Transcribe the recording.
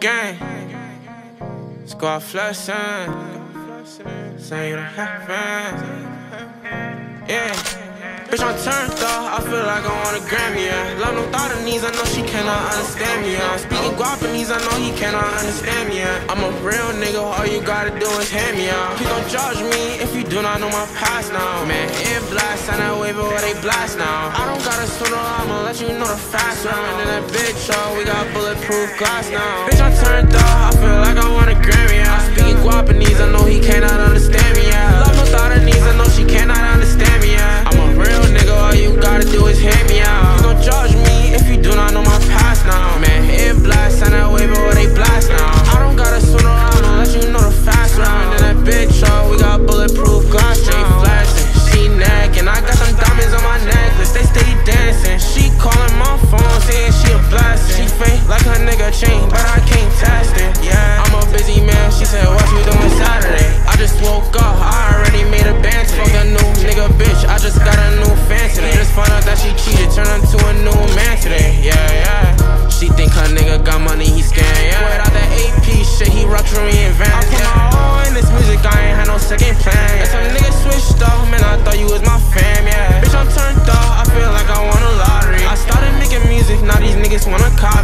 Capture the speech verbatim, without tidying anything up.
gang. Squad flexing. Say you the heaven. Yeah. Bitch, I'm turned up, I feel like I want a Grammy, yeah. Love no thought of needs, I know she cannot understand me, yeah. Speaking Guapanese, I know he cannot understand me, yeah. I'm a real nigga, all you gotta do is hand me out. Please don't judge me if you do not know my past now. Man, it blast, and I wave it where they blast now. I don't gotta swindle, I'ma let you know the facts. Round in that bitch, oh, we got bulletproof glass now. Bitch, I'm turned up, I feel like I want a Grammy, yeah. Speaking Guapanese, I know he cannot understand me, yeah. Love no thought of needs, I know she cannot understand me, yeah. I'm a real nigga, all you gotta do is hear me out. Please don't judge me if you do not know my past now. Man, it blast, and I wave it where they blast now. I don't gotta swindle, I'ma let you know the facts. Round in that bitch, oh, we got bulletproof glass. Straight flashing, she nagging, I got them diamonds on my necklace, they steady dancing. She calling my phone, saying she a blessing. She fake like her nigga chain, but I can't test it. Yeah, I'm a busy man, she said, what you doing Saturday? I just woke up, I already made a band today. Fuck a new nigga bitch, I just got a new fan today. Just found out that she cheated, turned into a new man today. Yeah, yeah. She think her nigga got money, he scam, yeah. Without that A P shit, he rock for me in Vans. I put my all in this music, I ain't had no second plan. Yeah. Some niggas switched up, man, I thought you was my fam, yeah. Bitch, I'm turned up, I feel like I won a lottery. I started making music, now these niggas wanna copy.